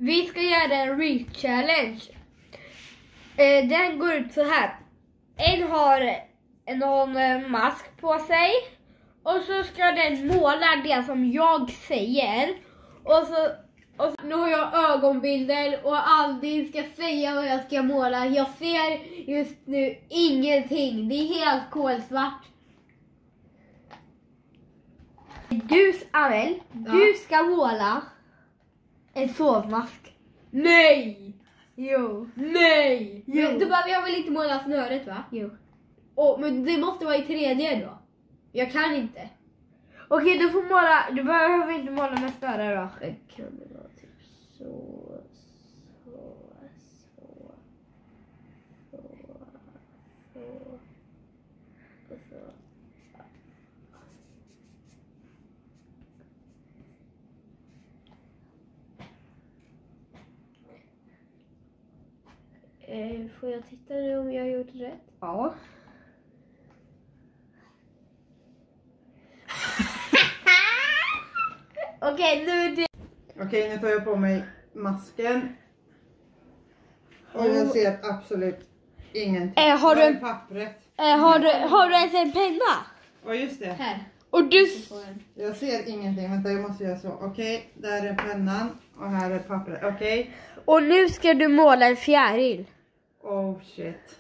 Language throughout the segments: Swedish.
Vi ska göra en reach-challenge. Den går ut så här. En har någon mask på sig. Och så ska den måla det som jag säger. Och så nu har jag ögonbilder och Aldin ska säga vad jag ska måla. Jag ser just nu ingenting. Det är helt kolsvart. Du, Amel, du ska måla en sovmask. Nej! Jo. Nej! Jo. Men du behöver väl inte måla snöret, va? Jo. Men det måste vara i 3D då. Jag kan inte. Okej, du får måla. Du behöver inte måla med snöre då. Det kan det vara typ så. Får jag titta nu om jag har gjort rätt? Ja. Okej, nu är det... Okej, nu tar jag på mig masken. Och jag ser absolut ingenting. Har Var du- är pappret? har du ens en penna? Ja, just det. Här. Och du... Jag ser ingenting. Vänta, jag måste göra så. Okej, där är pennan. Och här är pappret. Okej. Och nu ska du måla en fjäril. Oh shit.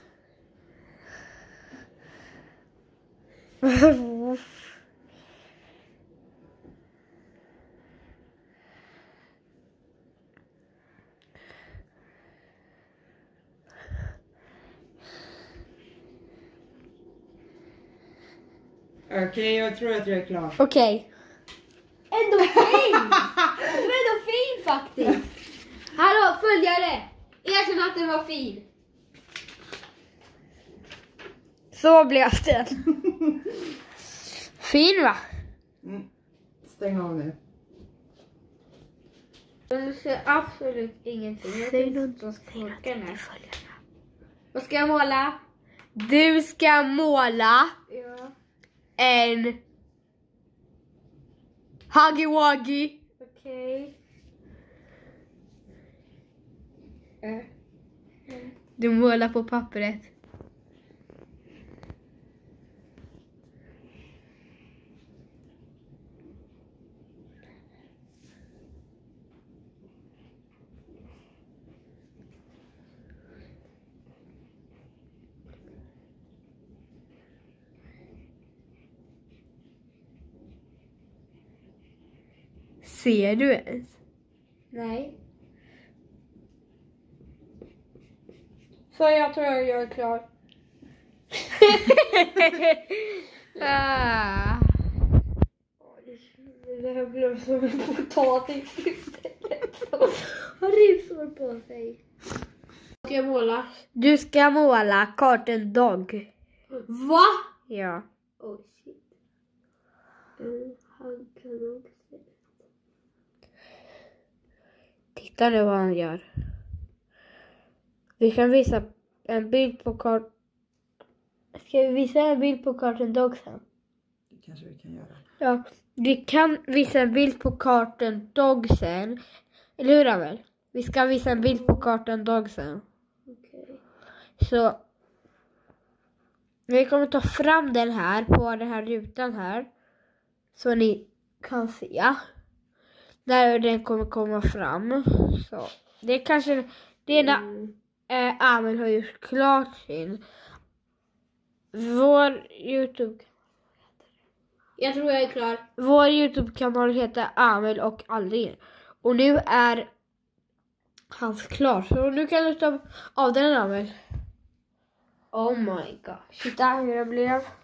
Okej, jag tror att jag är klar. Okej. Ändå fin! Du är ändå fin faktiskt. Hallå, följare! Erkänn att den var fin. Så blev den. Fin, va? Stäng av nu. Du ser absolut ingenting. Säg något till följarna. Vad ska jag måla? Du ska måla Ja. en Huggy Wuggy. Okej. Du målar på pappret. Ser du ens? Nej. Så jag tror jag är klar. Ah. Det här blev som en potatis istället. Har rivsår på sig. Ska jag måla? Du ska måla Cartoon Dog. Va? Ja. Oh shit. Han kan också. Titta nu vad han gör. Vi kan visa en bild på Ska vi visa en bild på Cartoon Dog sen? Det kanske vi kan göra. Ja. Vi kan visa en bild på Cartoon Dog sen. Eller hur, Amel? Vi ska visa en bild på Cartoon Dog sen. Okej. Så vi kommer ta fram den här på den här rutan här. Så ni kan se. Där den kommer komma fram. Så det är kanske det ena Amel har gjort klart sin. Vår YouTube-kanal heter Amel och Aldin. Och nu är hans klar. Så nu kan du ta av den, Amel. Oh my god. Titta hur det blev.